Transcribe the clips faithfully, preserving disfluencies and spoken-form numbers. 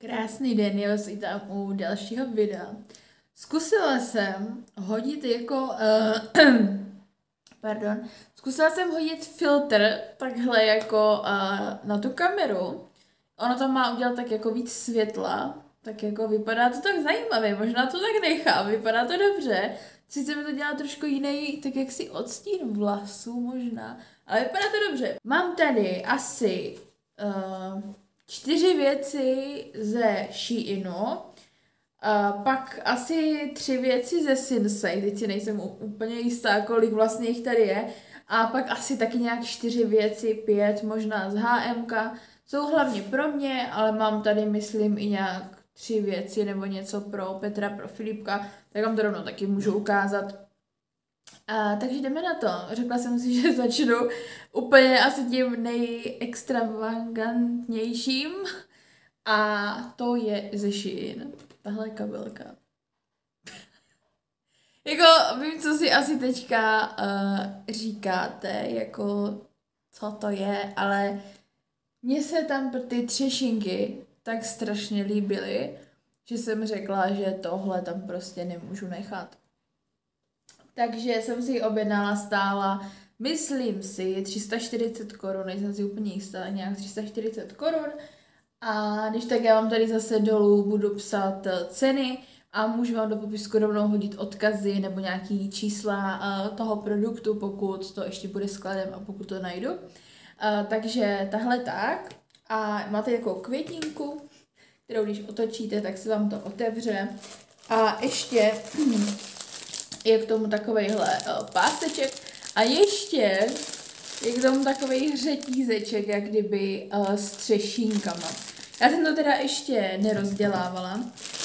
Krásný den, já vás vítám u dalšího videa. Zkusila jsem hodit jako, uh, pardon, zkusila jsem hodit filtr takhle jako uh, na tu kameru. Ono tam má udělat tak jako víc světla, tak jako vypadá to tak zajímavě, možná to tak nechám, vypadá to dobře. Sice mi to dělá trošku jiný, tak jak si odstín vlasů možná, ale vypadá to dobře. Mám tady asi uh, čtyři věci ze Sheinu, a pak asi tři věci ze Sinsei, teď si nejsem úplně jistá, kolik vlastně jich tady je, a pak asi taky nějak čtyři věci, pět možná z HMK, jsou hlavně pro mě, ale mám tady, myslím, i nějak tři věci nebo něco pro Petra, pro Filipka, tak vám to rovnou taky můžu ukázat. A, takže jdeme na to. Řekla jsem si, že začnu úplně asi tím nejextravagantnějším a to je ze Shein. Tahle kabelka. Jako vím, co si asi teďka uh, říkáte, jako co to je, ale mně se tam ty třešinky tak strašně líbily, že jsem řekla, že tohle tam prostě nemůžu nechat. Takže jsem si ji objednala, stála, myslím si, tři sta čtyřicet korun, nejsem si úplně jistá, nějak tři sta čtyřicet korun. A když tak já vám tady zase dolů budu psát ceny a můžu vám do popisku rovnou hodit odkazy nebo nějaký čísla toho produktu, pokud to ještě bude skladem a pokud to najdu. Takže tahle tak. A máte jako květinku, kterou když otočíte, tak se vám to otevře. A ještě je k tomu takovejhle páseček a ještě je k tomu takovej řetízeček, jak kdyby s třešínkama. Já jsem to teda ještě nerozdělávala.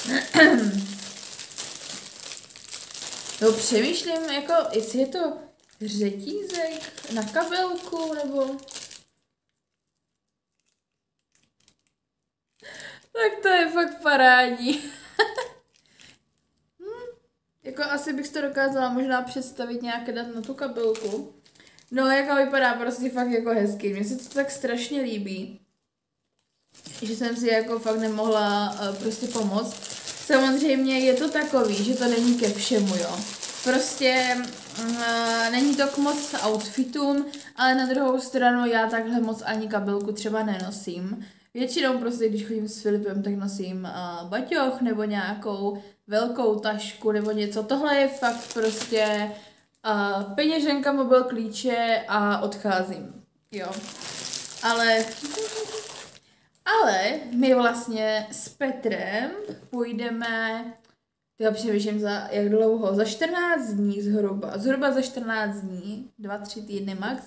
No přemýšlím, jako, jestli je to řetízek na kabelku, nebo... Tak to je fakt parádní. Jako asi bych to dokázala možná představit nějaké dát na tu kabelku. No jako vypadá prostě fakt jako hezky. Mně se to tak strašně líbí, že jsem si jako fakt nemohla uh, prostě pomoct. Samozřejmě je to takový, že to není ke všemu, jo. Prostě uh, není to k moc outfitům, ale na druhou stranu já takhle moc ani kabelku třeba nenosím. Většinou prostě, když chodím s Filipem, tak nosím uh, baťoch nebo nějakou velkou tašku nebo něco. Tohle je fakt prostě uh, peněženka, mobil, klíče a odcházím, jo. Ale, ale my vlastně s Petrem půjdeme, já přemýšlím za jak dlouho, za čtrnáct dní zhruba, zhruba za čtrnáct dní, dva, tři týdny max.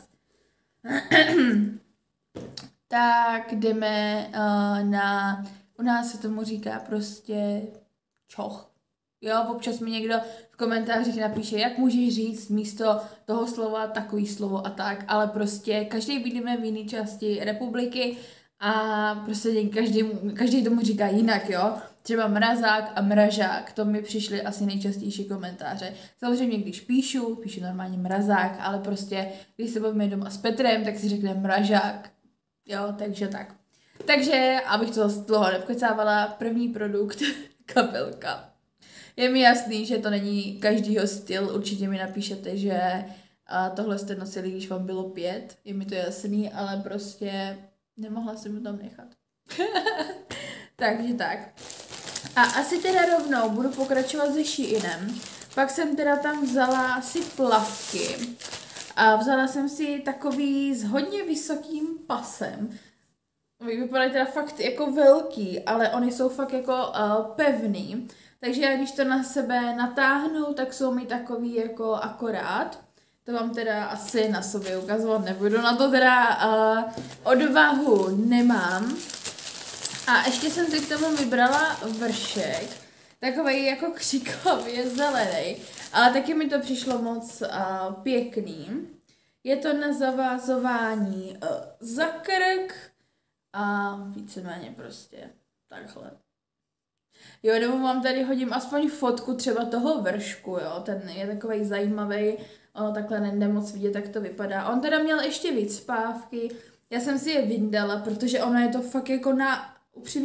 Tak jdeme uh, na, u nás se tomu říká prostě čoch. Jo, občas mi někdo v komentářích napíše, jak můžeš říct místo toho slova takový slovo a tak, ale prostě každý bydlíme v jiné části republiky a prostě každý, každý tomu říká jinak, jo. Třeba mrazák a mražák, to mi přišly asi nejčastější komentáře. Samozřejmě, když píšu, píšu normálně mrazák, ale prostě, když se bavíme doma s Petrem, tak si řekne mražák. Jo, takže tak. Takže, abych to dlouho nepkecávala, první produkt, kabelka. Je mi jasný, že to není každýho styl, určitě mi napíšete, že a tohle jste nosili, když vám bylo pět, je mi to jasný, ale prostě nemohla jsem to tam nechat. Takže tak. A asi teda rovnou budu pokračovat se Sheinem. Pak jsem teda tam vzala si plavky. A vzala jsem si takový s hodně vysokým pasem. Vypadají teda fakt jako velký, ale oni jsou fakt jako uh, pevný. Takže já když to na sebe natáhnu, tak jsou mi takový jako akorát. To vám teda asi na sobě ukazovat nebudu, na to teda uh, odvahu nemám. A ještě jsem si k tomu vybrala vršek, takový jako křiklavě zelený, ale taky mi to přišlo moc uh, pěkný. Je to na zavázování uh, za krk a víceméně prostě takhle. Jo, nebo vám tady hodím aspoň fotku třeba toho vršku, jo, ten je takovej zajímavý, ono takhle nejde moc vidět, jak to vypadá. On teda měl ještě víc spávky, já jsem si je vyndala, protože ono je to fakt jako na upřímně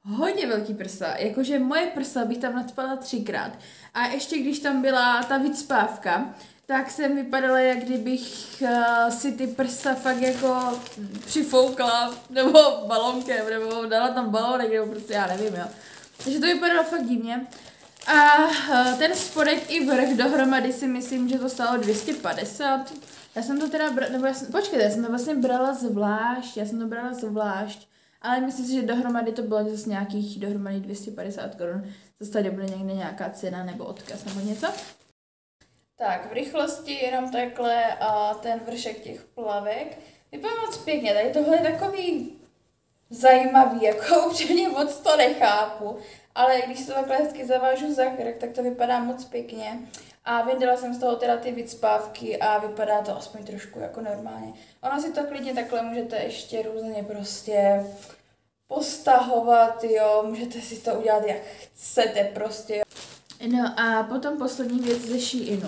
hodně velký prsa, jakože moje prsa bych tam nadspala třikrát. A ještě když tam byla ta vycpávka, tak jsem vypadala, jak kdybych uh, si ty prsa fakt jako přifoukla, nebo balonkem, nebo dala tam balónek, nebo prostě já nevím, jo. Takže to vypadalo fakt divně. A uh, ten spodek i vrch dohromady si myslím, že to stálo dvě stě padesát. Já jsem to teda, bra- nebo já jsem, počkejte, já jsem to vlastně brala zvlášť, já jsem to brala zvlášť, ale myslím si, že dohromady to bylo zase nějakých dohromady dvě stě padesát korun. Zase tady bude někde nějaká cena nebo odkaz nebo něco. Tak, v rychlosti jenom takhle a ten vršek těch plavek. Vypadá moc pěkně, tady tohle je takový zajímavý, jako úplně moc to nechápu, ale když to takhle hezky zavážu za krk, tak to vypadá moc pěkně. A vyndala jsem z toho teda ty vycpávky a vypadá to aspoň trošku jako normálně. Ono si to klidně takhle můžete ještě různě prostě postahovat, jo, můžete si to udělat jak chcete prostě. No a potom poslední věc ze Sheinu,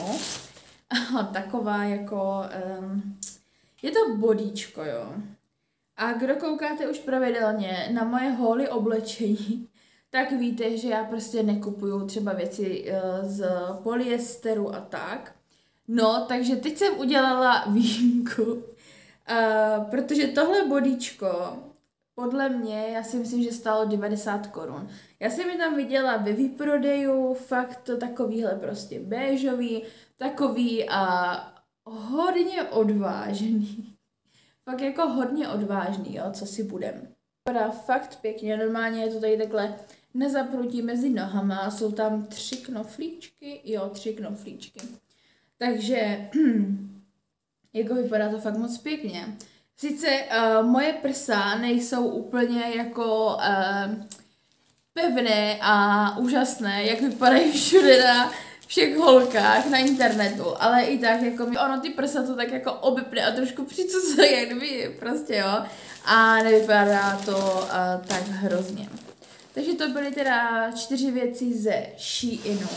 taková jako, um, je to bodíčko, jo. A kdo koukáte už pravidelně na moje hauly oblečení, tak víte, že já prostě nekupuju třeba věci uh, z polyesteru a tak. No, takže teď jsem udělala výjimku, uh, protože tohle bodíčko, podle mě, já si myslím, že stálo devadesát korun. Já jsem je tam viděla ve výprodeju, fakt takovýhle prostě béžový, takový a hodně odvážný. Fakt jako hodně odvážný, jo, co si budem. Vypadá fakt pěkně, normálně je to tady takhle nezaprutí mezi nohama, jsou tam tři knoflíčky, jo, tři knoflíčky. Takže, jako vypadá to fakt moc pěkně. Sice uh, moje prsa nejsou úplně jako uh, pevné a úžasné, jak vypadají všude na všech holkách na internetu, ale i tak jako mi ono ty prsa to tak jako obepne a trošku přicuzuje, jak kdyby prostě jo, a nevypadá to uh, tak hrozně. Takže to byly teda čtyři věci ze Sheinu.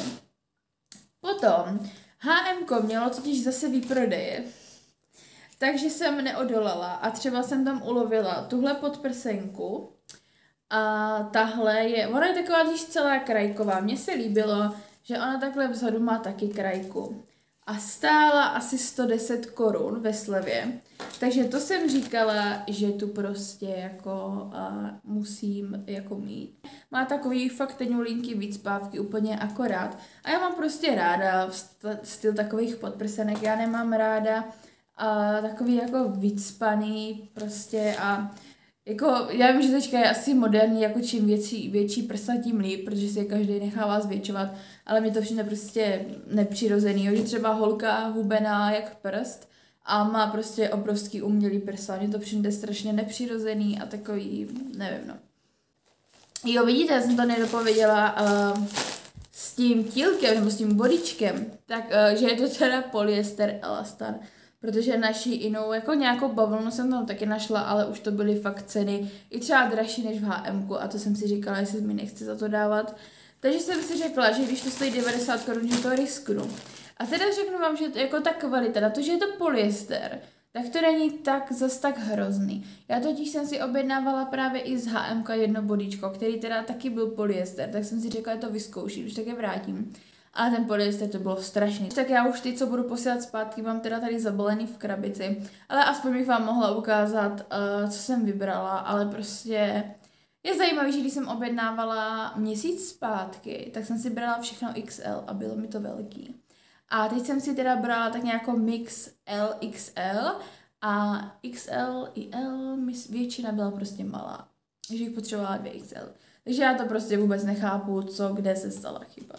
Potom há em ko mělo totiž zase výprodeje. Takže jsem neodolala a třeba jsem tam ulovila tuhle podprsenku a tahle je, ona je taková když celá krajková. Mně se líbilo, že ona takhle vzadu má taky krajku. A stála asi sto deset korun ve slevě. Takže to jsem říkala, že tu prostě jako uh, musím jako mít. Má takový fakt tenulinký výcpávky, úplně akorát. A já mám prostě ráda styl takových podprsenek, já nemám ráda a takový jako vycpaný prostě a jako, já vím, že teďka je asi moderní, jako čím větší, větší prsa, tím líp, protože si je každý nechává zvětšovat, ale mě to přijde prostě nepřirozený, jo, že třeba holka hubená jak prst a má prostě obrovský umělý prsa, mně to přijde strašně nepřirozený a takový, nevím no. Jo, vidíte, já jsem to nedopověděla uh, s tím tílkem nebo s tím bodičkem, tak uh, že je to teda polyester elastan. Protože naší inou, jako nějakou bavlnu jsem tam taky našla, ale už to byly fakt ceny i třeba dražší než v há em ku a to jsem si říkala, jestli mi nechci za to dávat. Takže jsem si řekla, že když to stojí devadesát korun, že to risknu. A teda řeknu vám, že to, jako ta kvalita, na to, že je to polyester, tak to není tak zas tak hrozný. Já totiž jsem si objednávala právě i z há em ka jedno bodíčko, který teda taky byl polyester, tak jsem si řekla, že to vyzkouším, už tak je vrátím. A ten polyester to bylo strašný. Tak já už ty, co budu posílat zpátky, mám teda tady zabalený v krabici. Ale aspoň bych vám mohla ukázat, uh, co jsem vybrala, ale prostě je zajímavé, že když jsem objednávala měsíc zpátky, tak jsem si brala všechno iks el a bylo mi to velký. A teď jsem si teda brala tak nějakou mix el iks el a iks el i L většina byla prostě malá. Takže jich potřebovala dvě iks el. Takže já to prostě vůbec nechápu, co kde se stala chyba.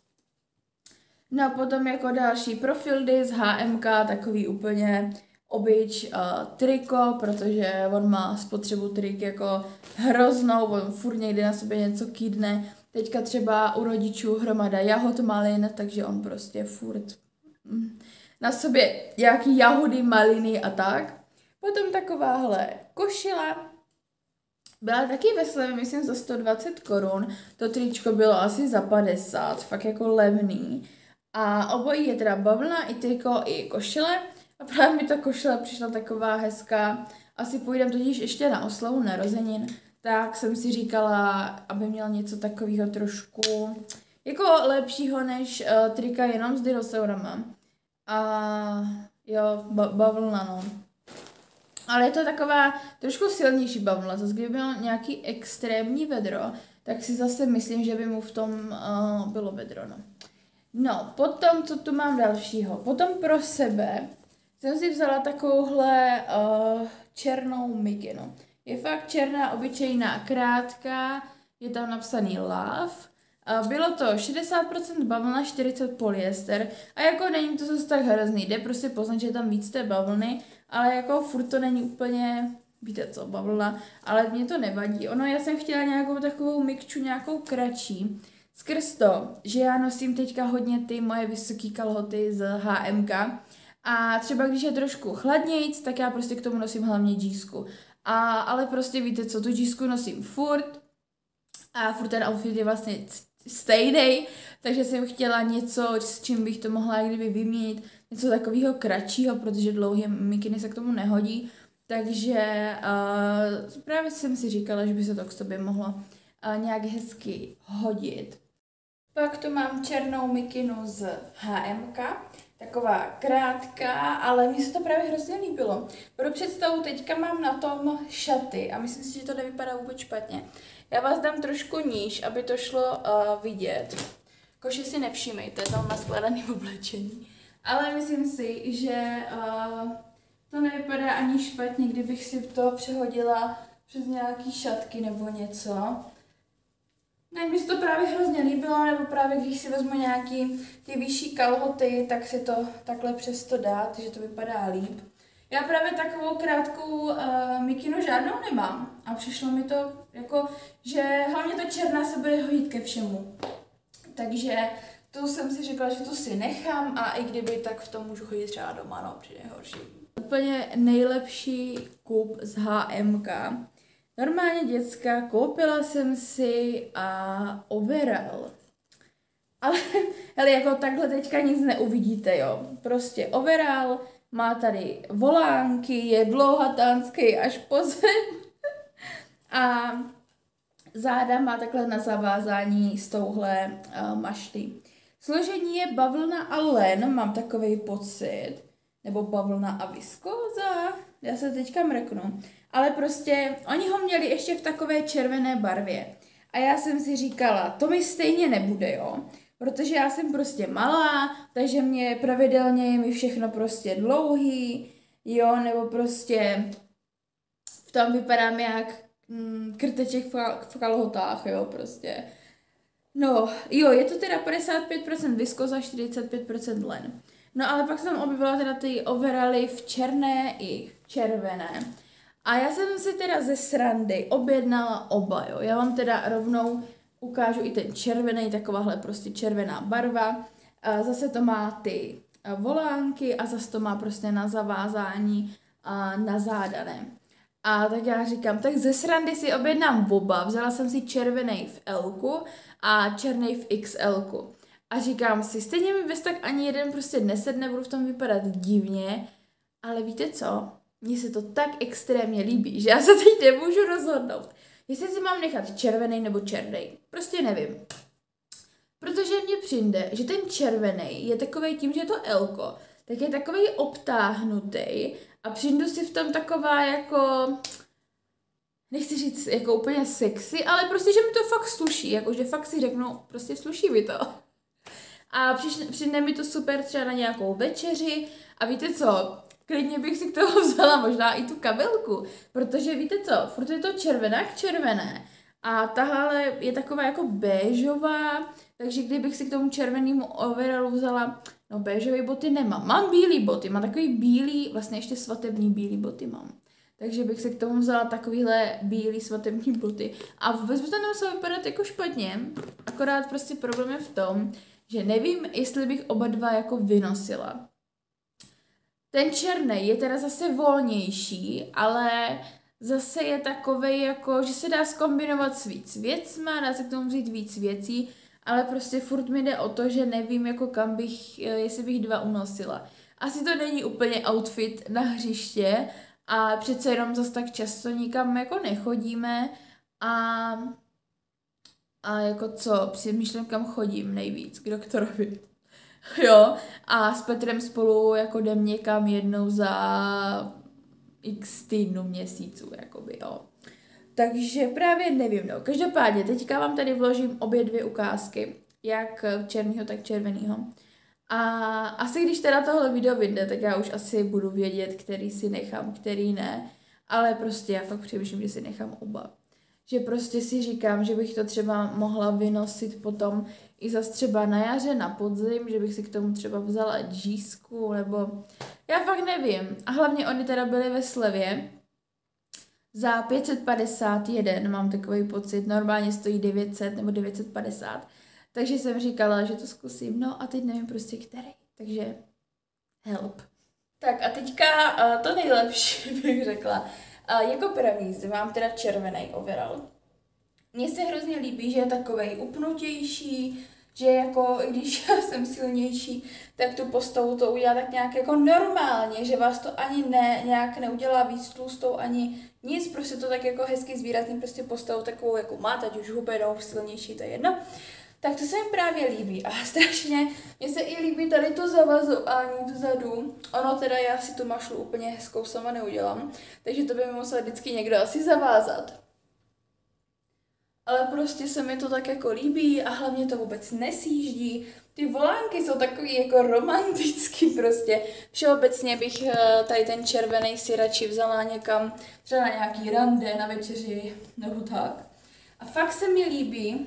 No a potom jako další profildy z há em ka, takový úplně obyč uh, triko, protože on má spotřebu trik jako hroznou, on furt někdy na sobě něco kýdne. Teďka třeba u rodičů hromada jahod malin, takže on prostě furt mm, na sobě nějaký jahody, maliny a tak. Potom takováhle košile. Byla taky ve slevě, myslím, za sto dvacet korun. To tričko bylo asi za padesát, fakt jako levný. A obojí je teda bavlna, i triko, i košile. A právě mi ta košile přišla taková hezká. Asi půjdem totiž ještě na oslavu narozenin. tak jsem si říkala, aby měl něco takového trošku jako lepšího než uh, trika jenom s dinosaurama. A jo, ba- bavlna, no. Ale je to taková trošku silnější bavlna, zase kdyby byl nějaký extrémní vedro, tak si zase myslím, že by mu v tom uh, bylo vedro, no. No, potom, co tu mám dalšího? Potom pro sebe jsem si vzala takovouhle uh, černou mikinu. Je fakt černá, obyčejná, krátká, je tam napsaný love. Uh, bylo to šedesát procent bavlna, čtyřicet procent polyester a jako není to zase tak hrozný, jde prostě poznat, že je tam víc té bavlny, ale jako furt to není úplně, víte co, bavlna, ale mě to nevadí. Ono, já jsem chtěla nějakou takovou mikču, nějakou kratší, skrz to, že já nosím teďka hodně ty moje vysoké kalhoty z H M K a třeba když je trošku chladnějc, tak já prostě k tomu nosím hlavně džísku. A, ale prostě víte co, tu džísku nosím furt a furt ten outfit je vlastně stejný, takže jsem chtěla něco, s čím bych to mohla kdyby vyměnit, něco takového kratšího, protože dlouhé mikiny se k tomu nehodí, takže uh, právě jsem si říkala, že by se to k sobě mohlo uh, nějak hezky hodit. Pak tu mám černou mikinu z H M K, taková krátká, ale mně se to právě hrozně líbilo. Pro představu teďka mám na tom šaty a myslím si, že to nevypadá vůbec špatně. Já vás dám trošku níž, aby to šlo uh, vidět. Koši si nevšímejte, tam má skladaný oblečení. Ale myslím si, že uh, to nevypadá ani špatně, kdybych si to přehodila přes nějaký šatky nebo něco. Ne, mi se to právě hrozně líbilo, nebo právě když si vezmu nějaký ty vyšší kalhoty, tak si to takhle přesto dát, že to vypadá líp. Já právě takovou krátkou uh, mikinu žádnou nemám a přišlo mi to jako, že hlavně to černá se bude hodit ke všemu. Takže tu jsem si řekla, že tu si nechám a i kdyby, tak v tom můžu chodit třeba doma, no, při nejhorší. Úplně nejlepší kup z H M K. Normálně děcka, koupila jsem si a overall. Ale, hele, jako takhle teďka nic neuvidíte, jo. Prostě overall, má tady volánky, je dlouhatánský až po zem. A záda má takhle na zavázání s touhle uh, mašlí. Složení je bavlna a len, mám takový pocit. Nebo bavlna a viskóza, já se teďka mrknu. Ale prostě, oni ho měli ještě v takové červené barvě. A já jsem si říkala, to mi stejně nebude, jo. Protože já jsem prostě malá, takže mě pravidelně je mi všechno prostě dlouhý, jo, nebo prostě v tom vypadám jak mm, krteček v, v kalhotách, jo, prostě. No, jo, je to teda padesát pět procent viskoza, čtyřicet pět procent len. No ale pak jsem objevila teda ty overally v černé i červené. A já jsem si teda ze srandy objednala oba, jo. Já vám teda rovnou ukážu i ten červený, takováhle prostě červená barva. A zase to má ty volánky a zase to má prostě na zavázání a na zádané. A tak já říkám, tak ze srandy si objednám oba. Vzala jsem si červený v L-ku a černý v X L-ku. A říkám si, stejně mi bez tak ani jeden prostě nesedne, budu v tom vypadat divně, ale víte co? Mně se to tak extrémně líbí, že já se teď nemůžu rozhodnout, jestli si mám nechat červený nebo černý. Prostě nevím. Protože mně přijde, že ten červený je takovej tím, že je to L-ko, tak je takovej obtáhnutý a přijdu si v tom taková jako, nechci říct jako úplně sexy, ale prostě, že mi to fakt sluší, jakože fakt si řeknu, prostě sluší mi to. A přijde mi to super třeba na nějakou večeři a víte co, klidně bych si k tomu vzala možná i tu kabelku, protože víte co, furt je to červená k červené a tahle je taková jako béžová, takže kdybych si k tomu červenému overallu vzala, no béžové boty nemám, mám bílé boty, mám takový bílý, vlastně ještě svatební bílé boty mám. Takže bych se k tomu vzala takovýhle bílý svatební boty a vůbec by to nemuselo vypadat jako špatně, akorát prostě problém je v tom, že nevím, jestli bych oba dva jako vynosila. Ten černý je teda zase volnější, ale zase je takovej jako, že se dá zkombinovat s víc věcma, dá se k tomu vzít víc věcí, ale prostě furt mi jde o to, že nevím jako kam bych, jestli bych dva unosila. Asi to není úplně outfit na hřiště a přece jenom zase tak často nikam jako nechodíme A, a jako co, přemýšlím, kam chodím nejvíc, k doktorovi. Jo, a s Petrem spolu jako jdem někam jednou za x týdnů, měsíců, jakoby, jo. Takže právě nevím, no. Každopádně, teďka vám tady vložím obě dvě ukázky, jak černýho, tak červenýho. A asi když teda tohle video vyjde, tak já už asi budu vědět, který si nechám, který ne. Ale prostě já fakt přemýšlím, že si nechám oba. Že prostě si říkám, že bych to třeba mohla vynosit potom i zas třeba na jaře, na podzim, že bych si k tomu třeba vzala džísku, nebo já fakt nevím. A hlavně oni teda byli ve slevě za pět set padesát jedna, mám takový pocit, normálně stojí devět set nebo devět set padesát. Takže jsem říkala, že to zkusím, no a teď nevím prostě který, takže help. Tak a teďka uh, to nejlepší bych řekla. Uh, jako první zde mám teda červený overall. Mně se hrozně líbí, že je takovej upnutější, že jako, i když já jsem silnější, tak tu postavu to udělá tak nějak jako normálně, že vás to ani ne, nějak neudělá víc tlustou, ani nic, prostě to tak jako hezky zvýrazný prostě postavu takovou, jako má, ať už hubenou, silnější, to je jedno. Tak to se mi právě líbí a strašně, mně se i líbí tady to zavazování vzadu. Ono teda já si tu mašlu úplně hezkou sama neudělám, takže to by mi musel vždycky někdo asi zavázat. Ale prostě se mi to tak jako líbí a hlavně to vůbec nesjíždí. Ty volánky jsou takový jako romantický prostě. Všeobecně bych tady ten červený si radši vzala někam, třeba na nějaký rande, na večeři nebo tak. A fakt se mi líbí,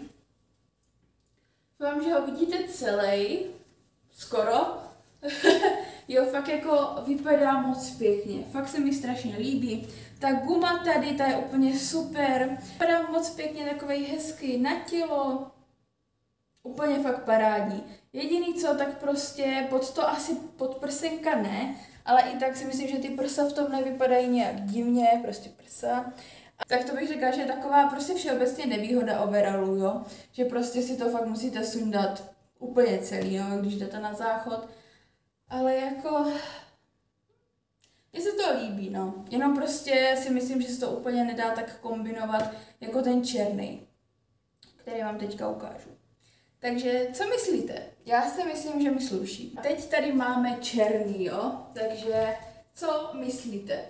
vám, že ho vidíte celý, skoro. Jo, fakt jako vypadá moc pěkně. Fakt se mi strašně líbí. Ta guma tady, ta je úplně super. Vypadá moc pěkně, takovej hezký na tělo. Úplně fakt parádní. Jediný co, tak prostě pod to asi pod prsenka ne, ale i tak si myslím, že ty prsa v tom nevypadají nějak divně, prostě prsa. Tak to bych řekla, že je taková prostě všeobecně nevýhoda overallu, jo. Že prostě si to fakt musíte sundat úplně celý, jo, když jdete na záchod. Ale jako... mně se to líbí, no. Jenom prostě si myslím, že se to úplně nedá tak kombinovat jako ten černý, který vám teďka ukážu. Takže co myslíte? Já si myslím, že mi sluší. A teď tady máme černý, jo. Takže co myslíte?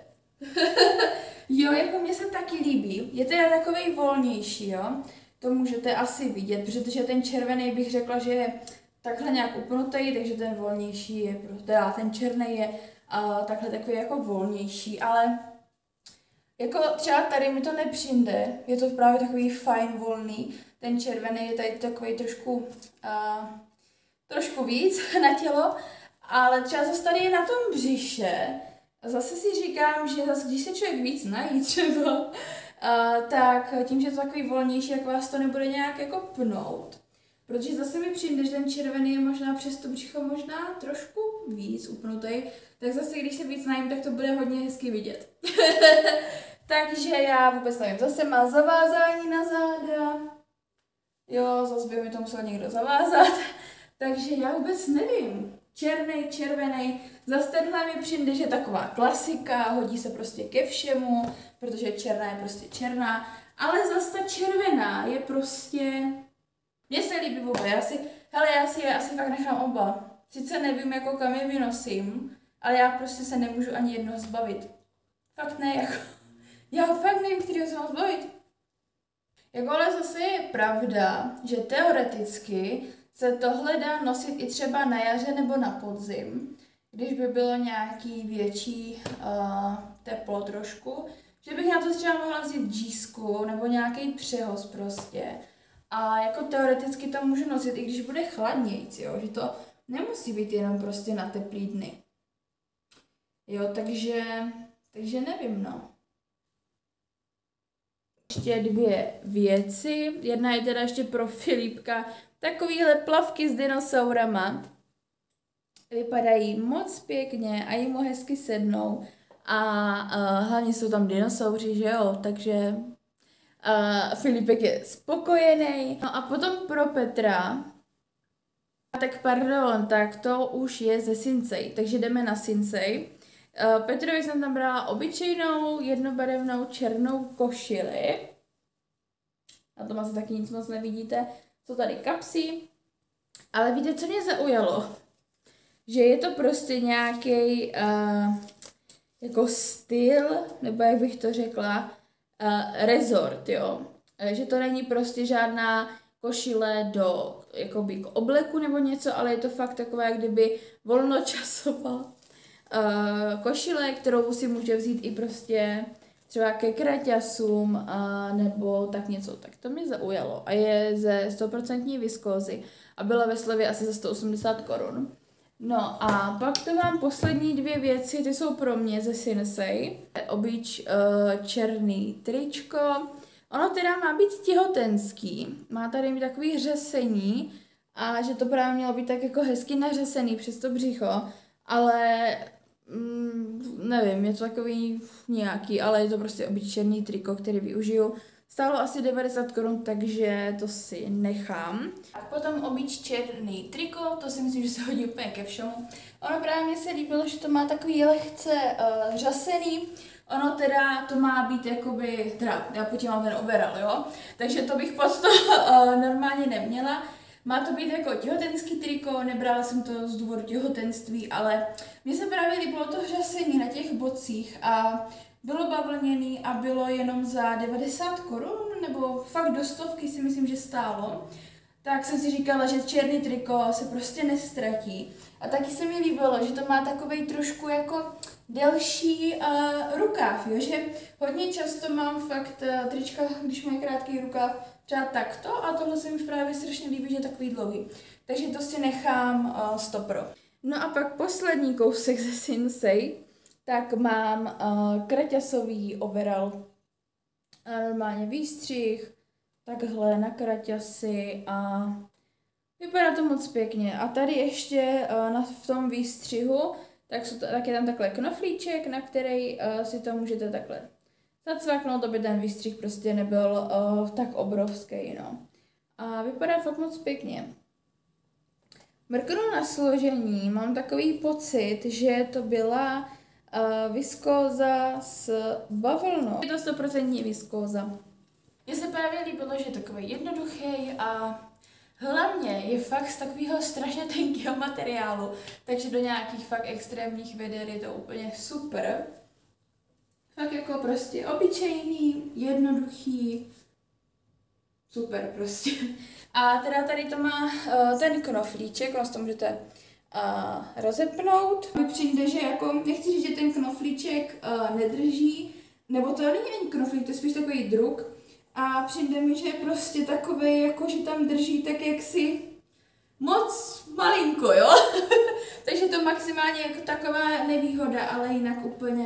Jo, jako mně se taky líbí. Je teda takovej volnější, jo. To můžete asi vidět, protože ten červený bych řekla, že je takhle nějak upnutý, takže ten volnější je, teda ten černý je uh, takhle takový jako volnější, ale jako třeba tady mi to nepřijde, je to právě takový fajn volný, ten červený je tady takový trošku, uh, trošku víc na tělo, ale třeba zase tady je na tom břiše. A zase si říkám, že zase, když se člověk víc nají třeba, uh, tak tím, že je to takový volnější, jak vás to nebude nějak jako pnout. Protože zase mi přijde, že ten červený je možná přes to břicho možná trošku víc upnutý, tak zase, když se víc najím, tak to bude hodně hezky vidět. Takže já vůbec nevím, zase má zavázání na záda. Jo, zase by mi to musel někdo zavázat. Takže já vůbec nevím. Černý, červený, zase tenhle mi přijde, že je taková klasika, hodí se prostě ke všemu, protože černá je prostě černá, ale zase ta červená je prostě... Mně se líbí oba, já si, hele, já si je asi fakt nechám oba. Sice nevím, jako kam je vynosím, ale já prostě se nemůžu ani jednoho zbavit. Fakt ne, jako... Já fakt nevím, kterýho se mám zbavit. Jako ale zase je pravda, že teoreticky se tohle dá nosit i třeba na jaře nebo na podzim, když by bylo nějaký větší uh, teplo trošku, že bych na to třeba mohla vzít džísku nebo nějaký přehoz prostě. A jako teoreticky to můžu nosit, i když bude chladnějc, jo, že to nemusí být jenom prostě na teplý dny. Jo, takže, takže nevím, no. Ještě dvě věci. Jedna je teda ještě pro Filipka. Takovýhle plavky s dinosaurama. Vypadají moc pěkně a jim hezky sednou. A uh, hlavně jsou tam dinosauři, že jo, takže uh, Filipek je spokojený. No a potom pro Petra. Tak pardon, tak to už je ze Sinsei, takže jdeme na Sinsei. Uh, Petrovi jsem tam brala obyčejnou, jednobarevnou černou košili. Na tom asi taky nic moc nevidíte. Jsou tady kapsy. Ale víte, co mě zaujalo? Že je to prostě nějaký uh, jako styl, nebo jak bych to řekla, uh, resort, jo. Že to není prostě žádná košile do jakoby k obleku nebo něco, ale je to fakt taková, jak kdyby volnočasová uh, košile, kterou si může vzít i prostě třeba ke kraťasům uh, nebo tak něco. Tak to mě zaujalo. A je ze sto procent viskózy a byla ve slevě asi za sto osmdesát korun. No a pak to mám poslední dvě věci, ty jsou pro mě ze Sinsay. Obyč uh, černý tričko. Ono teda má být těhotenský, má tady mít takový řesení a že to právě mělo být tak jako hezky nařesený přes to břicho, ale mm, nevím, je to takový nějaký, ale je to prostě obyčejný triko, který využiju. Stálo asi devadesát korun, takže to si nechám. A potom obyč černý triko, to si myslím, že se hodí úplně ke všemu. Ono právě mně se líbilo, že to má takový lehce uh, řasený. Ono teda to má být jakoby, teda já potím mám ten overall, jo, takže to bych pod to uh, normálně neměla. Má to být jako těhotenský triko, nebrala jsem to z důvodu těhotenství, ale mně se právě líbilo to řasení na těch bocích a bylo bavlněný a bylo jenom za devadesát korun, nebo fakt do stovky si myslím, že stálo. Tak jsem si říkala, že černý triko se prostě nestratí. A taky se mi líbilo, že to má takovej trošku jako delší uh, rukáv, jo? Že hodně často mám fakt uh, trička, když mají krátký rukáv, třeba takto a tohle se mi právě strašně líbí, že je takový dlouhý. Takže to si nechám uh, stopro. No a pak poslední kousek ze Sinsay, tak mám uh, kraťasový overall. A normálně výstřih, takhle na kraťasy a vypadá to moc pěkně. A tady ještě uh, na, v tom výstřihu, tak, jsou to, tak je tam takhle knoflíček, na který uh, si to můžete takhle zacvaknout, aby ten výstřih prostě nebyl uh, tak obrovský, no. A vypadá fakt moc pěkně. Mrknu na složení, mám takový pocit, že to byla uh, viskóza s bavlnou. Je to sto procent viskóza. Mně se právě líbilo, že je takový jednoduchý a hlavně je fakt z takového strašně tenkého materiálu, takže do nějakých fakt extrémních veder je to úplně super. Fakt jako prostě obyčejný, jednoduchý, super prostě. A teda tady to má uh, ten knoflíček, vlastně to můžete uh, rozepnout. Mi přijde, že jako, nechci říct, že ten knoflíček uh, nedrží, nebo to není ani knoflík, to je spíš takový druk. A přijde mi, že je prostě takovej, jako že tam drží tak jaksi moc malinko, jo? Takže to maximálně jako taková nevýhoda, ale jinak úplně...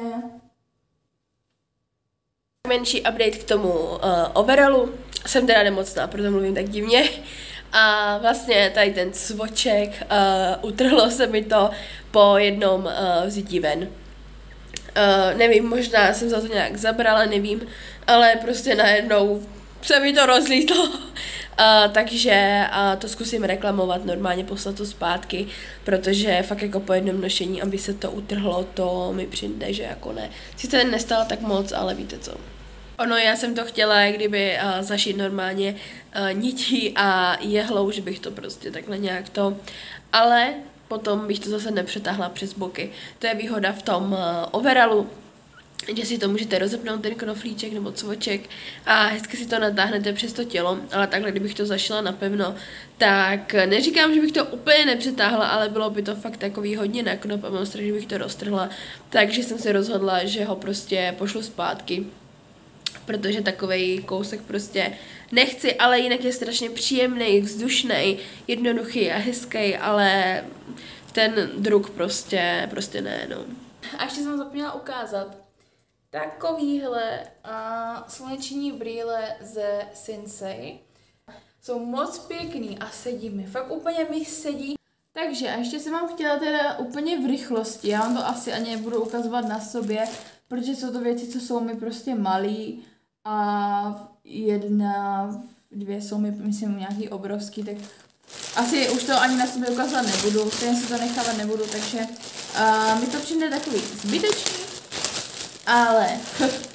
Menší update k tomu uh, overallu. Jsem teda nemocná, proto mluvím tak divně. A vlastně tady ten cvoček, uh, utrhlo se mi to po jednom uh, vzítí ven. Uh, nevím, možná jsem za to nějak zabrala, nevím, ale prostě najednou se mi to rozlítlo. Uh, takže uh, to zkusím reklamovat, normálně poslat to zpátky, protože fakt jako po jednom nošení, aby se to utrhlo, to mi přijde, že jako ne. Sice nestalo tak moc, ale víte co. Ono, já jsem to chtěla, kdyby uh, zašít normálně uh, nití a jehlou, že bych to prostě takhle nějak to, ale potom bych to zase nepřetáhla přes boky. To je výhoda v tom uh, overallu, že si to můžete rozepnout ten knoflíček nebo cvoček a hezky si to natáhnete přes to tělo, ale takhle, kdybych to zašila napevno, tak neříkám, že bych to úplně nepřetáhla, ale bylo by to fakt takový hodně na knop a mám strach, že bych to roztrhla, takže jsem se rozhodla, že ho prostě pošlu zpátky, protože takovej kousek prostě nechci, ale jinak je strašně příjemný, vzdušný, jednoduchý a hezký, ale ten druk prostě, prostě ne, no. A ještě jsem zapomněla ukázat takovýhle uh, sluneční brýle ze Sinsay. Jsou moc pěkný a sedí mi, fakt úplně mi sedí. Takže a ještě jsem vám chtěla teda úplně v rychlosti, já vám to asi ani nebudu ukazovat na sobě, protože jsou to věci, co jsou mi prostě malý a jedna, dvě jsou mi, myslím, nějaký obrovský, tak asi už to ani na sobě ukazovat nebudu, stejně si to nechávat nebudu, takže uh, mi to přijde takový zbytečný, ale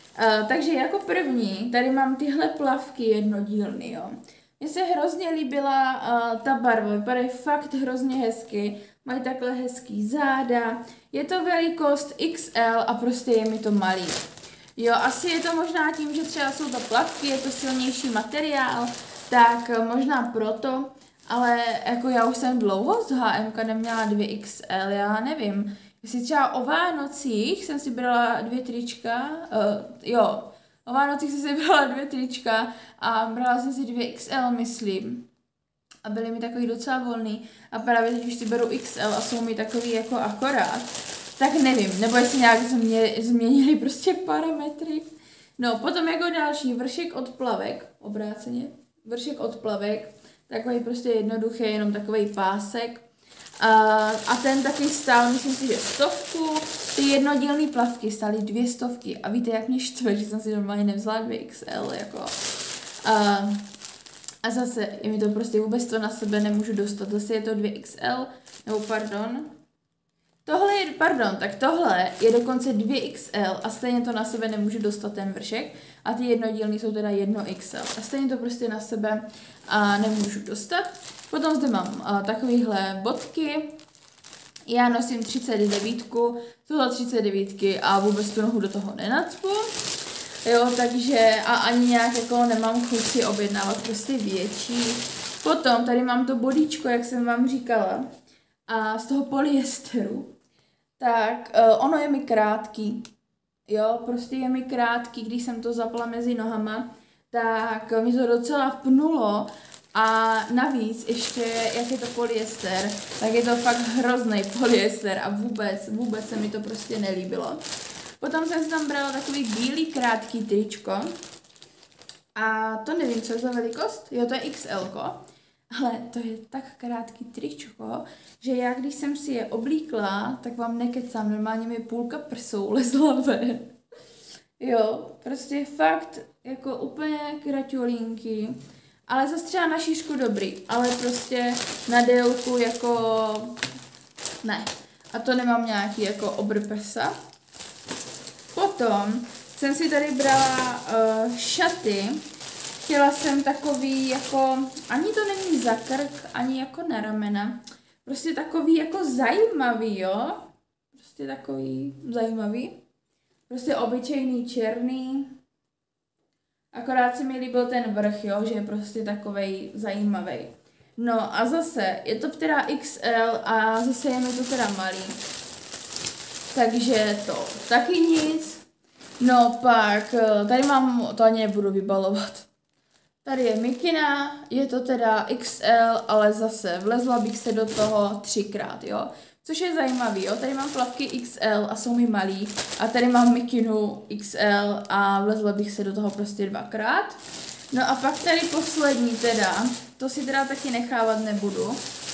Uh, takže jako první, tady mám tyhle plavky jednodílny, jo. Mně se hrozně líbila uh, ta barva, vypadají fakt hrozně hezky, mají takhle hezký záda, je to velikost X L a prostě je mi to malý. Jo, asi je to možná tím, že třeba jsou to plavky, je to silnější materiál, tak možná proto, ale jako já už jsem dlouho z H M neměla dvě X L, já nevím. Jestli třeba o Vánocích jsem si brala dvě trička, uh, jo, o Vánocích jsem si brala dvě trička a brala jsem si dvě X L, myslím. A byly mi takový docela volný a právě teď už si beru X L a jsou mi takový jako akorát. Tak nevím, nebo jestli nějak změ, změnili prostě parametry. No, potom jako další vršek od plavek, obráceně, vršek od plavek, takový prostě jednoduchý, jenom takový pásek. A, a ten taky stál, myslím si, že stovku. Ty jednodílné plavky stály dvě stovky. A víte, jak mě štve, že jsem si normálně nevzala dvě X L, jako. A, a zase, je mi to prostě vůbec to na sebe nemůžu dostat. Zase je to dvě X L, nebo pardon. Tohle je, pardon, tak tohle je dokonce dvě X L a stejně to na sebe nemůžu dostat ten vršek. A ty jednodílný jsou teda jedno X L. A stejně to prostě na sebe a nemůžu dostat. Potom zde mám a, takovýhle bodky. Já nosím třicet devět, tohle třicet devět a vůbec tu nohu do toho nenacpu. Jo, takže a ani nějak jako nemám chuť si objednávat prostě větší. Potom tady mám to bodíčko, jak jsem vám říkala. A z toho polyesteru. Tak uh, ono je mi krátký. Jo, prostě je mi krátký, když jsem to zapla mezi nohama, tak mi to docela pnulo. A navíc ještě, jak je to polyester, tak je to fakt hrozný polyester a vůbec, vůbec se mi to prostě nelíbilo. Potom jsem si tam brala takový bílý krátký tričko a to nevím, co je za velikost, jo, to je X L ko, ale to je tak krátký tričko, že já když jsem si je oblíkla, tak vám nekecám, normálně mi půlka prsou lezla ven. Jo, prostě fakt jako úplně kraťolínky. Ale zase třeba na šířku dobrý, ale prostě na délku jako ne. A to nemám nějaký jako obr prsa. Potom jsem si tady brala uh, šaty. Chtěla jsem takový jako, ani to není za krk, ani jako na ramena. Prostě takový jako zajímavý, jo. Prostě takový zajímavý. Prostě obyčejný černý. Akorát se mi líbil ten vrch, jo, že je prostě takovej zajímavý. No a zase, je to teda X L a zase je mi to teda malý. Takže to taky nic. No pak, tady mám, to ani nebudu vybalovat. Tady je mikina, je to teda X L, ale zase vlezla bych se do toho třikrát, jo. Což je zajímavý, jo, tady mám plavky X L a jsou mi malý a tady mám mikinu X L a vlezla bych se do toho prostě dvakrát. No a pak tady poslední teda, to si teda taky nechávat nebudu.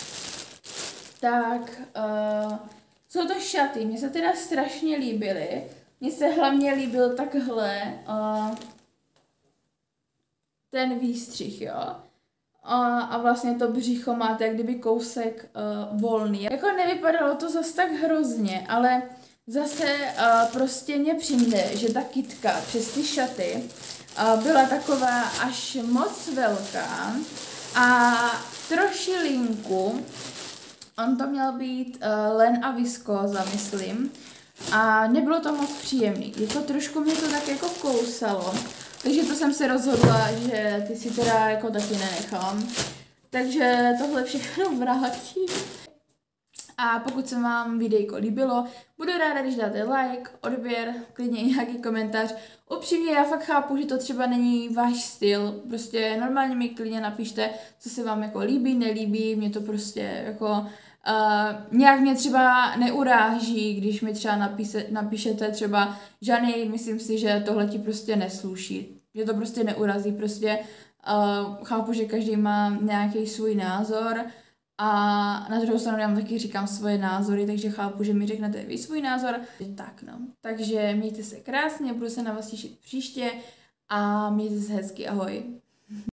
Tak, uh, jsou to šaty, mně se teda strašně líbily. Mně se hlavně líbil takhle uh, ten výstřih, jo. A, a vlastně to břicho máte jak kdyby kousek uh, volný. Jako nevypadalo to zase tak hrozně, ale zase uh, prostě mě přijde, že ta kytka přes ty šaty uh, byla taková až moc velká a trošilinku, on to měl být uh, len a viskóza, myslím, a nebylo to moc příjemný. Je to trošku, mě to tak jako kousalo. Takže to jsem se rozhodla, že ty si teda jako taky nenechám. Takže tohle všechno vrátím. A pokud se vám videjko líbilo, budu ráda, když dáte like, odběr, klidně i nějaký komentář. Upřímně já fakt chápu, že to třeba není váš styl. Prostě normálně mi klidně napište, co se vám jako líbí, nelíbí. Mě to prostě jako... Uh, nějak mě třeba neuráží, když mi třeba napíse, napíšete třeba Žany, myslím si, že tohle ti prostě nesluší. Mě to prostě neurazí, prostě uh, chápu, že každý má nějaký svůj názor a na druhou stranu já taky říkám svoje názory, takže chápu, že mi řeknete vy svůj názor. Tak no, takže mějte se krásně, budu se na vás těšit příště a mějte se hezky, ahoj.